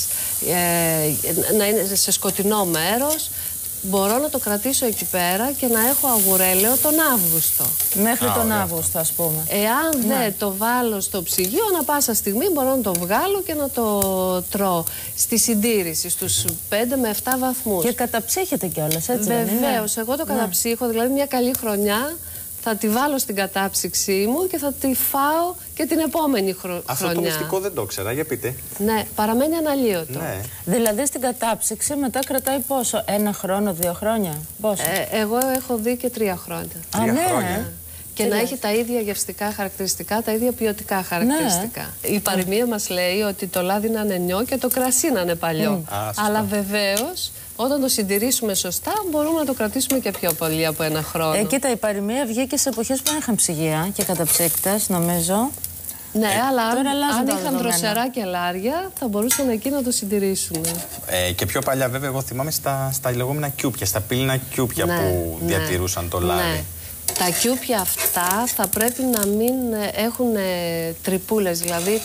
να είναι σε σκοτεινό μέρος, μπορώ να το κρατήσω εκεί πέρα και να έχω αγουρέλαιο τον Αύγουστο. Μέχρι τον Αύγουστο, ας πούμε. Εάν δεν το βάλω στο ψυγείο, ανά πάσα στιγμή μπορώ να το βγάλω και να το τρώω. Στη συντήρηση, στους 5 με 7 βαθμούς. Και καταψύχεται κιόλας, έτσι δεν είναι? Βεβαίως, εγώ το καταψύχω, δηλαδή μια καλή χρονιά θα τη βάλω στην κατάψυξή μου και θα τη φάω και την επόμενη χρονιά. Αυτό το μυστικό δεν το ήξερα, για πείτε. Ναι, παραμένει αναλύωτο. Ναι. Δηλαδή στην κατάψυξη μετά κρατάει πόσο? 1 χρόνο, 2 χρόνια? Πόσο? Εγώ έχω δει και 3 χρόνια. 3 χρόνια. Και να έχει τα ίδια γευστικά χαρακτηριστικά, τα ίδια ποιοτικά χαρακτηριστικά. Ναι. Η παροιμία μας λέει ότι το λάδι να είναι νιό και το κρασί να είναι παλιό. Αλλά βεβαίως, όταν το συντηρήσουμε σωστά, μπορούμε να το κρατήσουμε και πιο πολύ από 1 χρόνο. Κοίτα, η παροιμία βγήκε σε εποχές που δεν είχαν ψυγεία και καταψύκτες, νομίζω. Ναι, αλλά αν είχαν δροσερά κελάρια, θα μπορούσαν εκεί να το συντηρήσουν. Και πιο παλιά, βέβαια, εγώ θυμάμαι στα λεγόμενα κιούπια, στα πύληνα κιούπια που διατηρούσαν το λάδι. Ναι. Τα κιούπια αυτά θα πρέπει να μην έχουν τρυπούλες, δηλαδή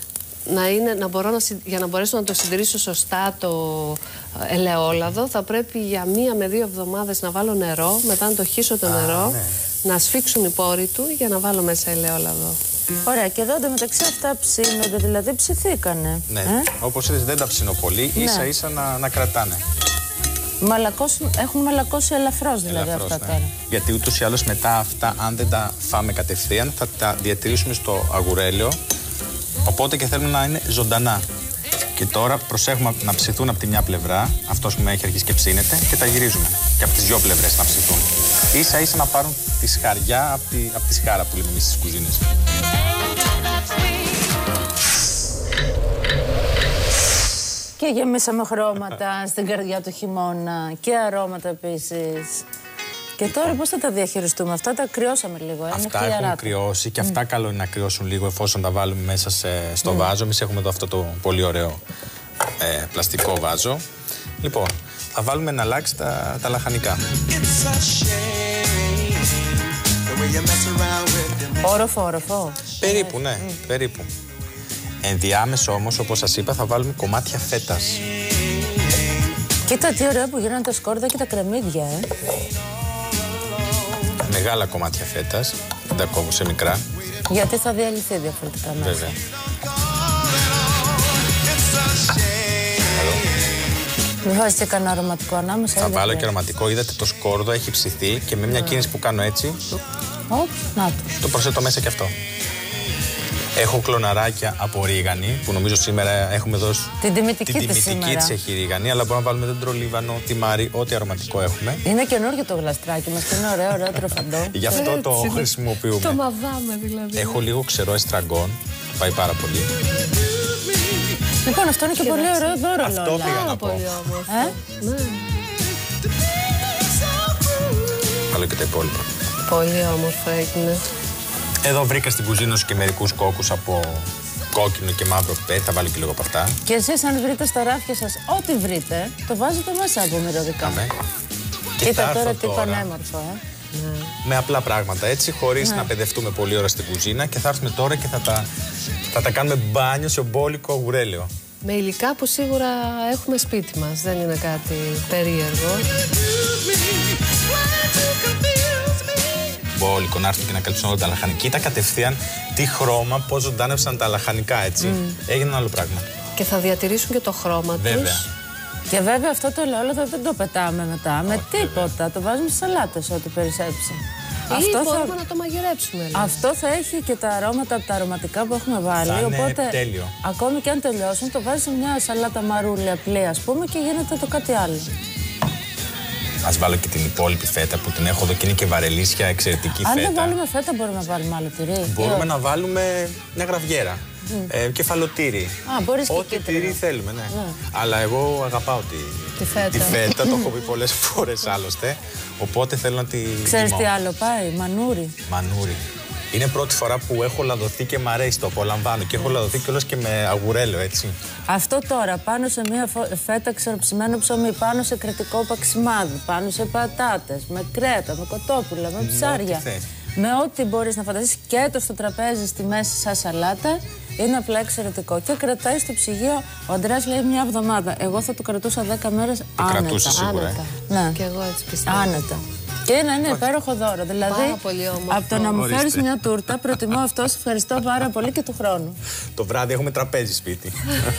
για να μπορέσω να το συντηρήσω σωστά το ελαιόλαδο, θα πρέπει για 1 με 2 εβδομάδες να βάλω νερό, μετά να το χύσω το νερό, να σφίξουν οι πόροι του για να βάλω μέσα ελαιόλαδο. Ωραία, και εδώ εντωμεταξύ αυτά ψήνονται, δηλαδή ψηθήκανε. Ναι, όπως είδες δεν τα ψήνω πολύ, ίσα ίσα να κρατάνε. Έχουν μαλακώσει ελαφρώς δηλαδή αυτά τώρα. Γιατί ούτως ή άλλως μετά αυτά, αν δεν τα φάμε κατευθείαν, θα τα διατηρήσουμε στο αγουρέλαιο. Οπότε και θέλουμε να είναι ζωντανά. Και τώρα προσέχουμε να ψηθούν από τη μια πλευρά, αυτός που έχει αρχίσει και ψήνεται, και τα γυρίζουμε. Και από τις 2 πλευρές να ψηθούν. Ίσα ίσα να πάρουν τη σχαριά από τη σχάρα που λέμε εμείς στις κουζίνες. Και γεμίσαμε χρώματα στην καρδιά του χειμώνα και αρώματα επίσης. Και τώρα πώς θα τα διαχειριστούμε? Αυτά τα κρυώσαμε λίγο. Αυτά έχουν κρυώσει και αυτά καλό είναι να κρυώσουν λίγο εφόσον τα βάλουμε μέσα στο βάζο. Εμείς έχουμε εδώ αυτό το πολύ ωραίο πλαστικό βάζο. Λοιπόν, θα βάλουμε να αλλάξει τα λαχανικά. Όροφο. Περίπου, ναι, περίπου. Ενδιάμεσο όμως, όπως σας είπα, θα βάλουμε κομμάτια φέτας. Κοίτα τι ωραία που γίνανε τα σκόρδα και τα κρεμμύδια, Μεγάλα κομμάτια φέτας, δεν τα κόβω σε μικρά. Γιατί θα διαλυθεί διαφορετικά μέσα. Βέβαια. Μην βάζεις και κανένα αρωματικό ανάμεσα? Θα βάλω και αρωματικό, είδατε το σκόρδο έχει ψηθεί και με μια κίνηση που κάνω έτσι, το προσθέτω μέσα και αυτό. Έχω κλωναράκια από ρίγανη, που νομίζω σήμερα έχουμε δώσει. Την τιμητική της έχει ρίγανη, αλλά μπορούμε να βάλουμε δέντρο λίβανο, τιμάρι, ό,τι αρωματικό έχουμε. Είναι καινούργιο το γλαστράκι μας και είναι ωραίο τροφαντό. Γι' αυτό το χρησιμοποιούμε. Το μαδάμε δηλαδή. Έχω λίγο ξερό εστραγκόν, πάει πάρα πολύ. Λοιπόν, αυτό είναι και πολύ ωραίο δώρο. Αυτό πήγα να πω. Πολύ όμορφο. Βάλω και τα υπόλοιπα. Πολύ όμορφο έγινε. Εδώ βρήκα στην κουζίνα σου και μερικούς κόκκους από κόκκινο και μαύρο πιπέρι, θα βάλω και λίγο από αυτά. Και εσείς αν βρείτε στα ράφια σας ό,τι βρείτε, το βάζετε μέσα από μυρωδικά. Κοίτα τώρα τι πανέμορφο, Με απλά πράγματα έτσι, χωρίς να παιδευτούμε πολλή ώρα στην κουζίνα, και θα έρθουμε τώρα και θα τα κάνουμε μπάνιο σε μπόλικο αγουρέλαιο. Με υλικά που σίγουρα έχουμε σπίτι μας, δεν είναι κάτι περίεργο. μπόλικο να έρθουν και να καλύψουν όλα τα λαχανικά. Κοίτα κατευθείαν τι χρώμα, πώς ζωντάνευσαν τα λαχανικά, έτσι. Έγινε ένα άλλο πράγμα. Και θα διατηρήσουν και το χρώμα τους. Και βέβαια αυτό το ελαιόλαδο δεν το πετάμε μετά με τίποτα. Το βάζουμε στις σαλάτες ό,τι περισσέψει. Αυτό μπορούμε να το μαγειρέψουμε. Αυτό θα έχει και τα αρώματα από τα αρωματικά που έχουμε βάλει. Θα είναι οπότε τέλειο. ακόμη και αν τελειώσουν, το βάζεις σε μια σαλάτα μαρούλι απλή, ας πούμε, και γίνεται το κάτι άλλο. Ας βάλω και την υπόλοιπη φέτα που την έχω εδώ και είναι και βαρελίσια, εξαιρετική φέτα. Αν δεν βάλουμε φέτα, μπορούμε να βάλουμε άλλο τυρί. Μπορούμε να βάλουμε μια γραβιέρα. Κεφαλοτήρι. Ό,τι τυρί θέλουμε, ναι. Αλλά εγώ αγαπάω τη φέτα, το έχω πει πολλές φορές άλλωστε. Οπότε θέλω να τη. Ξέρεις τι άλλο πάει, μανούρι. Μανούρι. Είναι πρώτη φορά που έχω λαδωθεί και μ' αρέσει, το απολαμβάνω. Και έχω λαδωθεί κιόλας και με αγουρέλαιο, έτσι. Αυτό τώρα πάνω σε μια φέτα ξεροψημένο ψωμί, πάνω σε κρετικό παξιμάδι, πάνω σε πατάτες, με κρέατα, με κοτόπουλα, με ψάρια. Με ό,τι μπορείς να φανταστείς και το στο τραπέζι στη μέση σαν σαλάτα, είναι απλά εξαιρετικό. Και κρατάει στο ψυγείο, ο Αντρέας λέει μια εβδομάδα. Εγώ θα το κρατούσα 10 μέρες άνετα. Κρατούσα σίγουρα. Ναι. Και εγώ έτσι πιστεύω. Άνετα. Και είναι ένα υπέροχο δώρο. Δηλαδή, από το να μου φέρεις μια τούρτα, προτιμώ αυτό. Σε ευχαριστώ πάρα πολύ και του χρόνου. Το βράδυ έχουμε τραπέζι σπίτι.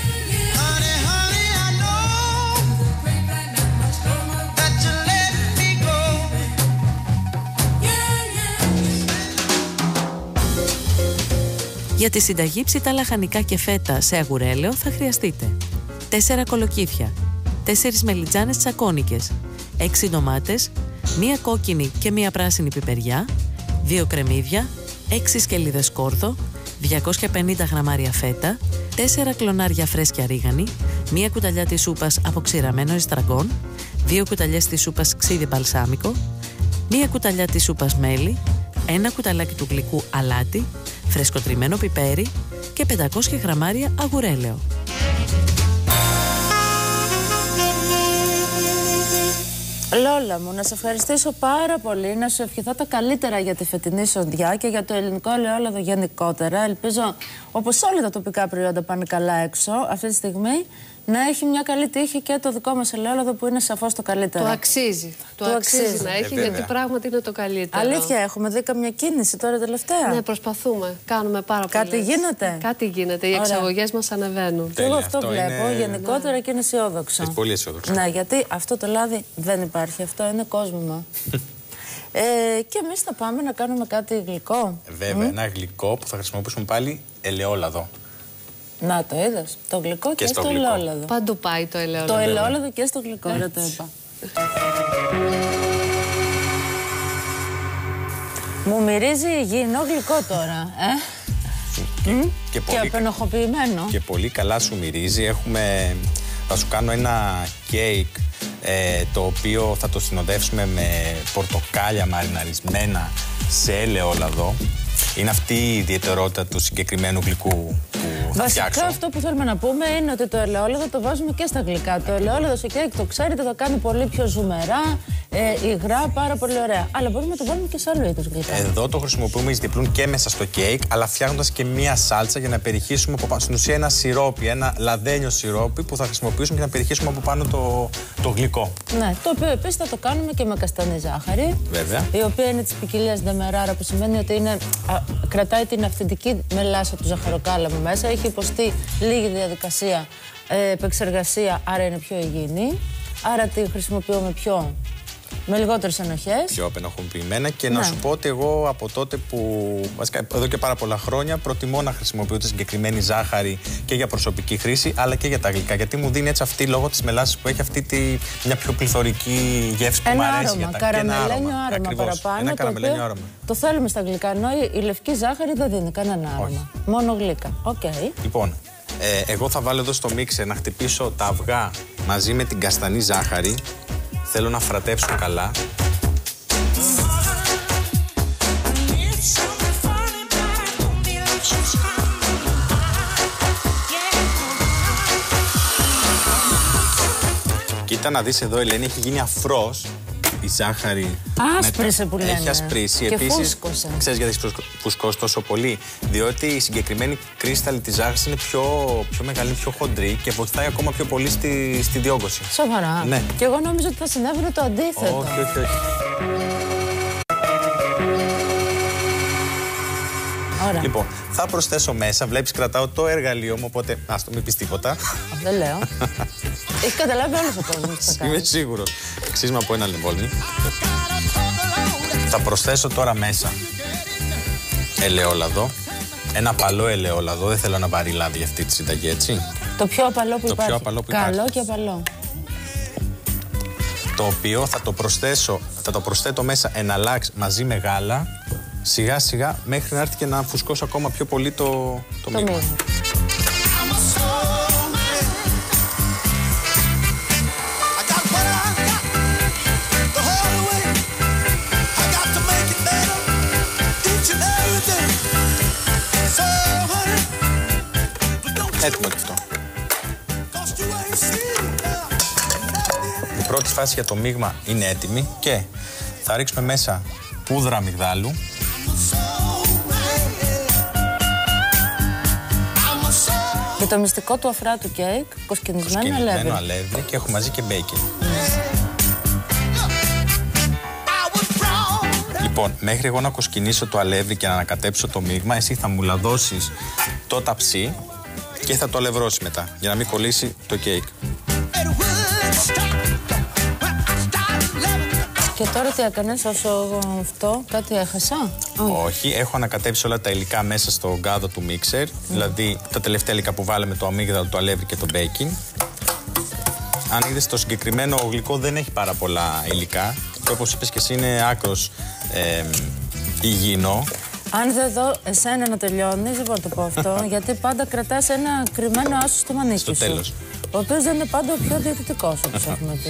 Για τη συνταγή ψητά λαχανικά και φέτα σε αγουρέλαιο θα χρειαστείτε 4 κολοκύθια, 4 μελιτζάνες τσακώνικες, 6 ντομάτες, 1 κόκκινη και 1 πράσινη πιπεριά, 2 κρεμμύδια, 6 σκελίδες σκόρδο, 250 γραμμάρια φέτα, 4 κλονάρια φρέσκια ρίγανη, 1 κουταλιά της σούπας αποξηραμένο εστραγκόν, 2 κουταλιές της σούπας ξύδι μπαλσάμικο, 1 κουταλιά της σούπας μέλι, 1 κουταλάκι του γλυκού αλάτι, φρεσκοτριμμένο πιπέρι και 500 γραμμάρια αγουρέλαιο. Λόλα μου, να σε ευχαριστήσω πάρα πολύ, να σου ευχηθώ τα καλύτερα για τη φετινή σοδιά και για το ελληνικό ελαιόλαδο γενικότερα. Ελπίζω, όπως όλα τα τοπικά προϊόντα πάνε καλά έξω αυτή τη στιγμή, να έχει μια καλή τύχη και το δικό μας ελαιόλαδο που είναι σαφώς το καλύτερο. Το αξίζει. Το αξίζει να έχει, γιατί πράγματι είναι το καλύτερο. Αλήθεια, έχουμε δει καμιά κίνηση τώρα τελευταία. Ναι, προσπαθούμε. Κάνουμε πάρα πολλά. Κάτι γίνεται. Κάτι γίνεται. Οι εξαγωγές μας ανεβαίνουν. Και εγώ αυτό βλέπω γενικότερα και είναι αισιόδοξο. Είναι πολύ αισιόδοξο. Ναι, γιατί αυτό το λάδι δεν υπάρχει. Αυτό είναι κόσμημα. Και εμείς θα πάμε να κάνουμε κάτι γλυκό. Βέβαια, ένα γλυκό που θα χρησιμοποιήσουμε πάλι ελαιόλαδο. Να το είδες. Το γλυκό και στο ελαιόλαδο. Παντού πάει το ελαιόλαδο. Το ελαιόλαδο και στο γλυκό, δεν το είπα. Μου μυρίζει υγιεινό γλυκό τώρα, Και απενοχοποιημένο. Και πολύ καλά σου μυρίζει. Θα σου κάνω ένα κέικ το οποίο θα το συνοδεύσουμε με πορτοκάλια μαριναρισμένα σε ελαιόλαδο. Είναι αυτή η ιδιαιτερότητα του συγκεκριμένου γλυκού που θα φτιάξω. Βασικά αυτό που θέλουμε να πούμε είναι ότι το ελαιόλαδο το βάζουμε και στα γλυκά. Το ελαιόλαδο σε κέικ, το ξέρετε, το κάνει πολύ πιο ζουμερά, υγρά, πάρα πολύ ωραία. Αλλά μπορούμε να το βάλουμε και σε άλλο είδος γλυκά. Εδώ το χρησιμοποιούμε εις διπλούν και μέσα στο κέικ, αλλά φτιάχνοντας και μία σάλτσα για να περιχύσουμε από πάνω. Στην ουσία ένα σιρόπι, ένα λαδένιο σιρόπι που θα χρησιμοποιήσουμε για να περιχύσουμε από πάνω το γλυκό. Ναι, το οποίο επίσης θα το κάνουμε και με καστανή ζάχαρη. Βέβαια. Η οποία είναι της ποικιλίας Ντεμεράρα, που σημαίνει ότι είναι. Κρατάει την αυθεντική μελάσα του ζαχαροκάλαμου μέσα. Έχει υποστεί λίγη διαδικασία επεξεργασία, άρα είναι πιο υγιεινή. Άρα τη χρησιμοποιούμε με λιγότερες ενοχές. Πιο απενοχοποιημένα. Και να σου πω ότι εγώ από τότε που. Βασικά εδώ και πάρα πολλά χρόνια προτιμώ να χρησιμοποιώ τη συγκεκριμένη ζάχαρη και για προσωπική χρήση, αλλά και για τα γλυκά. Γιατί μου δίνει έτσι αυτή λόγω της μελάσης που έχει αυτή μια πιο πληθωρική γεύση που μου αρέσει. Ένα καραμελένιο άρωμα παραπάνω. Ένα καραμελένιο άρωμα. Το θέλουμε στα γλυκά, ενώ η λευκή ζάχαρη δεν δίνει κανένα άρωμα. Μόνο γλύκα. Λοιπόν, εγώ θα βάλω εδώ στο μίξερ να χτυπήσω τα αυγά μαζί με την καστανή ζάχαρη. Θέλω να φρατεύσω καλά. Κοίτα να δεις εδώ, Ελένη, έχει γίνει αφρός η ζάχαρη. Άσπρισε που λένε. Έχει ασπρίσει. Και επίσης, φούσκωσε. Ξέρεις γιατί έχει φουσκώσει τόσο πολύ? Διότι η συγκεκριμένη κρίσταλη της ζάχαρης είναι πιο μεγάλη, πιο χοντρή και βοηθάει ακόμα πιο πολύ στη διόγκωση. Σοβαρά? Ναι. Και εγώ νόμιζα ότι θα συνέβαινε το αντίθετο. Όχι. Ωραία. Λοιπόν, θα προσθέσω μέσα, βλέπεις κρατάω το εργαλείο μου, οπότε ας το μην πεις τίποτα. Δεν λέω. Έχει καταλάβει όλος ο κόσμος. Είμαι σίγουρος. Ξύσμα από ένα λιβόλμι. Θα προσθέσω τώρα μέσα ελαιόλαδο. Ένα απαλό ελαιόλαδο, δεν θέλω ένα βαρύ λάδι για αυτή τη συνταγή, έτσι. Το πιο απαλό που υπάρχει. Πιο απαλό που Καλό υπάρχει. και απαλό. Το οποίο θα το προσθέτω μέσα εναλλάξ μαζί με γάλα, σιγά σιγά μέχρι να έρθει και να φουσκώσω ακόμα πιο πολύ το μείγμα. Έτοιμο και αυτό. Η πρώτη φάση για το μείγμα είναι έτοιμη και θα ρίξουμε μέσα πούδρα αμυγδάλου. Και το μυστικό του αφράτου κέικ, κοσκινισμένο αλεύρι και έχω μαζί και μπέικεν. Λοιπόν, μέχρι εγώ να κοσκινήσω το αλεύρι και να ανακατέψω το μείγμα, εσύ θα μου λαδώσεις το ταψί και θα το αλευρώσει μετά, για να μην κολλήσει το κέικ. Και τώρα τι έκανες όσο αυτό, κάτι έχασα? Όχι, έχω ανακατέψει όλα τα υλικά μέσα στο γκάδο του μίξερ, δηλαδή τα τελευταία υλικά που βάλαμε, το αμύγδαλο, το αλεύρι και το μπέικιν. Αν είδες, το συγκεκριμένο γλυκό δεν έχει πάρα πολλά υλικά και όπως είπες και εσύ είναι άκρος υγιεινό. Αν δεν δω εσένα να τελειώνεις, δεν μπορώ να το πω αυτό, γιατί πάντα κρατάς ένα κρυμμένο άσο στο μανίκι σου. Στο τέλος. Ο οποίος δεν είναι πάντα ο πιο διαιτητικός, όπως έχουμε πει.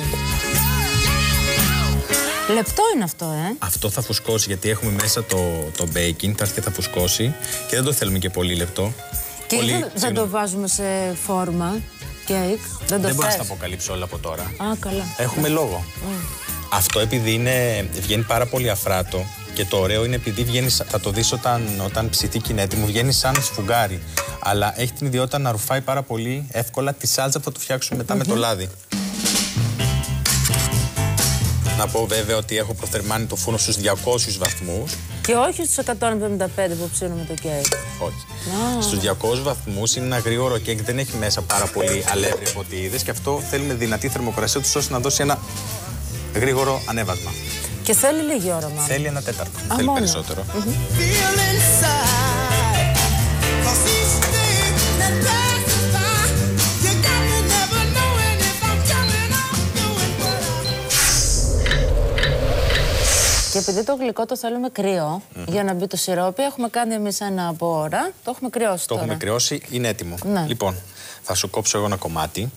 Λεπτό είναι αυτό, Αυτό θα φουσκώσει, γιατί έχουμε μέσα το μπέικιν, θα έρθει και θα φουσκώσει και δεν το θέλουμε και πολύ λεπτό. Και δεν το βάζουμε σε φόρμα, κέικ, δεν μπορώ να τα αποκαλύψω όλα από τώρα. Α, καλά. Έχουμε λόγο. Αυτό επειδή βγαίνει πάρα πολύ αφράτο και το ωραίο είναι επειδή βγαίνει, θα το δεις όταν ψηθεί και είναι έτοιμο, βγαίνει σαν σφουγγάρι. Αλλά έχει την ιδιότητα να ρουφάει πάρα πολύ εύκολα τη σάλτσα που θα το φτιάξουμε μετά με το λάδι. Να πω βέβαια ότι έχω προθερμάνει το φούρνο στους 200 βαθμούς. Και όχι στους 175 που ψήνουμε το κέικ. Όχι. Στους 200 βαθμούς είναι ένα γρήγορο κέικ, δεν έχει μέσα πάρα πολύ αλεύρι από ό,τι είδες και αυτό θέλουμε δυνατή θερμοκρασία του ώστε να δώσει ένα γρήγορο ανέβασμα. Και θέλει λίγη ώρα μάλλον. Θέλει ένα τέταρτο, θέλει περισσότερο. Και επειδή το γλυκό το θέλουμε κρύο, για να μπει το σιρόπι, έχουμε κάνει εμείς ένα από ώρα. Το έχουμε κρυώσει τώρα. Το έχουμε κρυώσει, είναι έτοιμο. Ναι. Λοιπόν, θα σου κόψω εγώ ένα κομμάτι.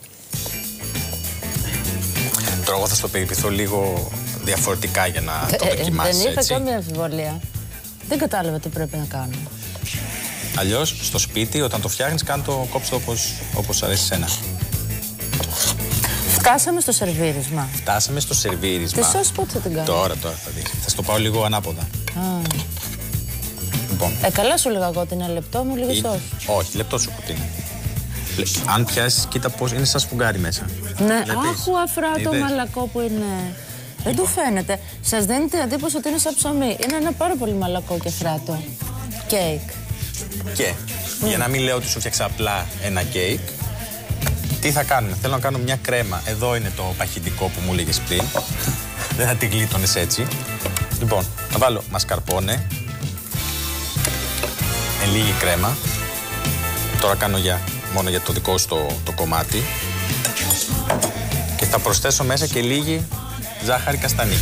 Τώρα εγώ θα στο περιποιηθώ λίγο διαφορετικά για να το δοκιμάσεις, δεν είχα καμία αμφιβολία. Δεν κατάλαβα τι πρέπει να κάνω. Αλλιώς, στο σπίτι, όταν το φτιάχνεις, κάνε το κόψω όπως αρέσει εσένα. Φτάσαμε στο σερβίρισμα. Φτάσαμε στο σερβίρισμα. Τη σως πότε θα την κάνω? Τώρα θα δεις. Θα στο πάω λίγο ανάποδα. Λοιπόν. Καλά σου λέγα εγώ ότι είναι λεπτό, μου λίγες όχι. Όχι, λεπτό σου κουτί. Αν πιάσεις, κοίτα πώς είναι σαν σφουγγάρι μέσα. Ναι, άχου αφράτο μαλακό που είναι. Δεν του φαίνεται. Σας δίνει την εντύπωση ότι είναι σαν ψωμί. Είναι ένα πάρα πολύ μαλακό και αφράτο. Κέικ. Και για να μην λέω ότι σου φτιάξα απλά ένα κέικ, τι θα κάνουμε? Θέλω να κάνω μια κρέμα. Εδώ είναι το παχυντικό που μου έλεγες πριν. Δεν θα την γλίτωνες έτσι. Λοιπόν, θα βάλω μασκαρπόνε. Λίγη κρέμα. Τώρα κάνω μόνο για το δικό σου το κομμάτι. Και θα προσθέσω μέσα και λίγη ζάχαρη καστανή.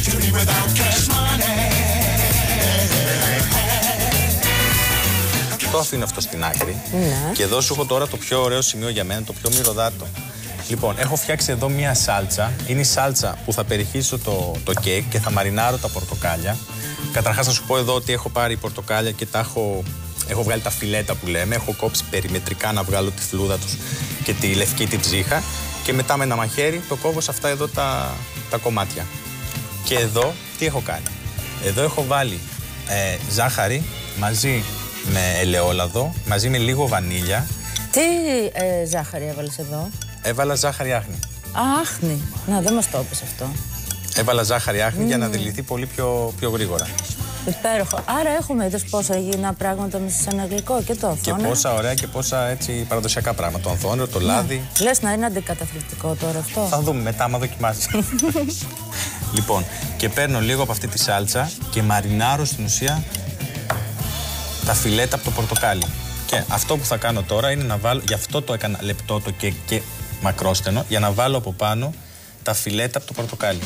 Το αφήνω αυτό στην άκρη. Ναι. Και εδώ σου έχω τώρα το πιο ωραίο σημείο για μένα, το πιο μυρωδάτο. Λοιπόν, έχω φτιάξει εδώ μία σάλτσα. Είναι η σάλτσα που θα περιχύσω το κέικ και θα μαρινάρω τα πορτοκάλια. Καταρχάς να σου πω εδώ ότι έχω πάρει πορτοκάλια και έχω βγάλει τα φιλέτα που λέμε. Έχω κόψει περιμετρικά να βγάλω τη φλούδα τους και τη λευκή την ψύχα. Και μετά με ένα μαχαίρι το κόβω σε αυτά εδώ τα κομμάτια. Και εδώ τι έχω κάνει? Εδώ έχω βάλει ζάχαρη μαζί με ελαιόλαδο, μαζί με λίγο βανίλια. Τι ζάχαρη έβαλες εδώ? Έβαλα ζάχαρη άχνη. Άχνη. Να, δεν μας το είπες αυτό. Έβαλα ζάχαρη άχνη για να δηληθεί πολύ πιο γρήγορα. Υπέροχο. Άρα έχουμε είδες πόσα υγιεινά πράγματα μέσα σε ένα γλυκό και το ανθόνερο. Και πόσα ωραία και πόσα έτσι παραδοσιακά πράγματα. Το ανθόνερο, το λάδι. Λες να είναι αντικαταθλιπτικό τώρα αυτό? Θα δούμε μετά, άμα δοκιμάσεις. Λοιπόν, και παίρνω λίγο από αυτή τη σάλτσα και μαρινάρω στην ουσία τα φιλέτα από το πορτοκάλι. Και αυτό που θα κάνω τώρα είναι να βάλω, γι' αυτό το έκανα λεπτό το και μακρόστενο, για να βάλω από πάνω τα φιλέτα από το πορτοκάλι.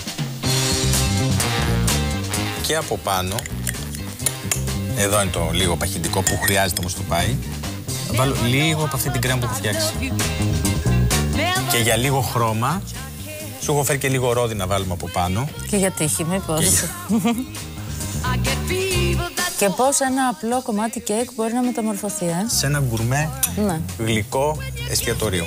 Και από πάνω, εδώ είναι το λίγο παχυντικό που χρειάζεται όμως το πάει, θα βάλω λίγο από αυτή την κρέμα που έχω φτιάξει. Και για λίγο χρώμα, σου έχω φέρει και λίγο ρόδι να βάλουμε από πάνω. Και για τύχη, μήπως. Και πώς ένα απλό κομμάτι κέικ μπορεί να μεταμορφωθεί, σε ένα γκουρμέ γλυκό εστιατορίου.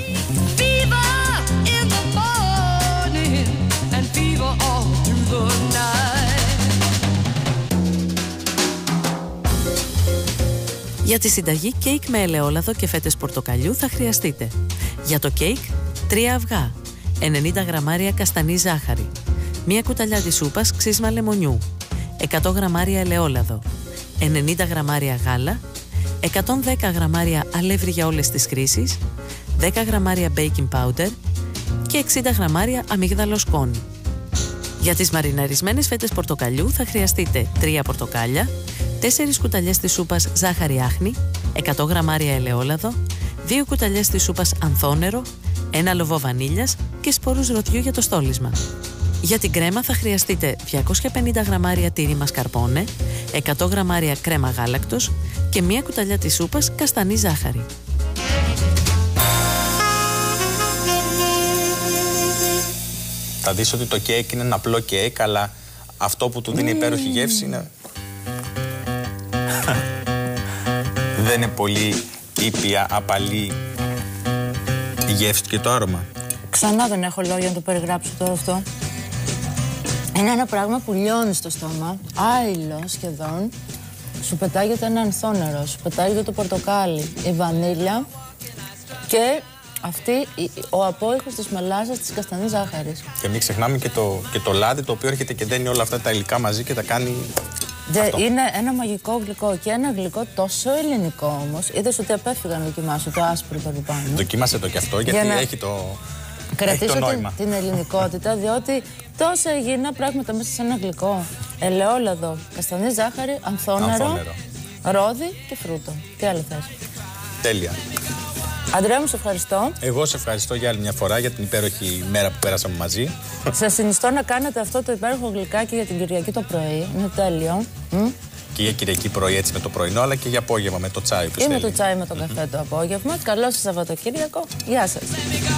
Για τη συνταγή κέικ με ελαιόλαδο και φέτες πορτοκαλιού θα χρειαστείτε για το κέικ 3 αυγά, 90 γραμμάρια καστανή ζάχαρη, 1 κουταλιά σούπας ξύσμα λεμονιού, 100 γραμμάρια ελαιόλαδο, 90 γραμμάρια γάλα, 110 γραμμάρια αλεύρι για όλες τις χρήσεις, 10 γραμμάρια baking powder και 60 γραμμάρια αμύγδαλο σκόνη. Για τις μαριναρισμένες φέτες πορτοκαλιού θα χρειαστείτε 3 πορτοκάλια, 4 κουταλιές της σούπας ζάχαρη άχνη, 100 γραμμάρια ελαιόλαδο, 2 κουταλιές της σούπας ανθόνερο, 1 λοβό βανίλιας και σπόρους ροδιού για το στόλισμα. Για την κρέμα θα χρειαστείτε 250 γραμμάρια τύρι μασκαρπόνε, 100 γραμμάρια κρέμα γάλακτος και 1 κουταλιά της σούπας καστανή ζάχαρη. Θα δεις ότι το κέικ είναι ένα απλό κέικ, αλλά αυτό που του δίνει υπέροχη γεύση είναι... Δεν είναι πολύ ήπια, απαλή η γεύση και το άρωμα. Ξανά δεν έχω λόγια να το περιγράψω τώρα αυτό. Είναι ένα πράγμα που λιώνει στο στόμα, άειλο σχεδόν. Σου πετάγεται ένα ανθόνερο, σου πετάγεται το πορτοκάλι, η βανίλια και ο απόϊχος της μελισσας της καστανής ζάχαρης. Και μην ξεχνάμε και το λάδι, το οποίο έρχεται και δένει όλα αυτά τα υλικά μαζί και τα κάνει... Είναι ένα μαγικό γλυκό και ένα γλυκό τόσο ελληνικό όμως. Είδες ότι απέφυγα να δοκιμάσω το άσπρο το πάνω. Δοκίμασε το κι αυτό, γιατί έχει το νόημα. Την ελληνικότητα, διότι τόσα υγιεινά πράγματα μέσα σε ένα γλυκό. Ελαιόλαδο, καστανή ζάχαρη, ανθόνερο, ρόδι και φρούτο. Τι άλλο θες? Τέλεια. Αντρέα μου, σε ευχαριστώ. Εγώ σε ευχαριστώ για άλλη μια φορά για την υπέροχη μέρα που πέρασαμε μαζί. Σας συνιστώ να κάνετε αυτό το υπέροχο γλυκάκι για την Κυριακή το πρωί. Είναι τέλειο. Και για Κυριακή πρωί έτσι με το πρωινό, αλλά και για απόγευμα με το τσάι. Ή με το τσάι με τον καφέ το απόγευμα. Καλό σας Σαββατοκύριακο. Γεια σας.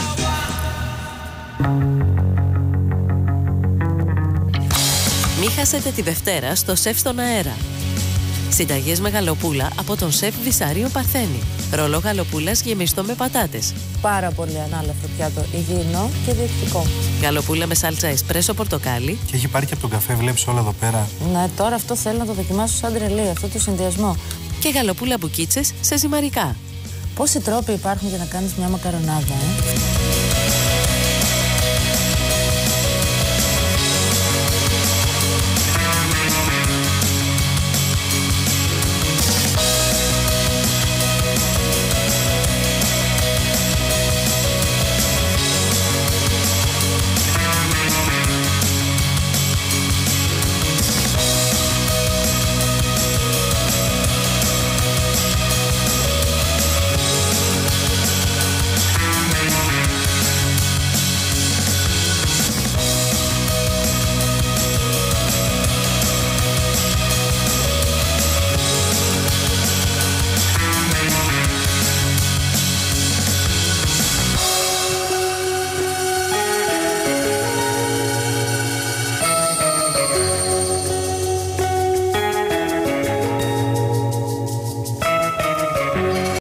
Μη χάσετε τη Δευτέρα στο Σεφ στον αέρα. Συνταγές με γαλοπούλα από τον Σεφ Βυσάριο Παρθένη. Ρολό γαλοπούλας γεμιστό με πατάτες. Πάρα πολύ ανάλαφρο πιάτο, υγιεινό και διεκτικό. Γαλοπούλα με σάλτσα εσπρέσο πορτοκάλι. Και έχει πάρει και από τον καφέ, βλέπεις όλα εδώ πέρα. Ναι, τώρα αυτό θέλω να το δοκιμάσω σαν τρελή, αυτό το συνδυασμό. Και γαλοπούλα μπουκίτσες σε ζυμαρικά. Πόσοι τρόποι υπάρχουν για να κάνεις μια μακαρονάδα,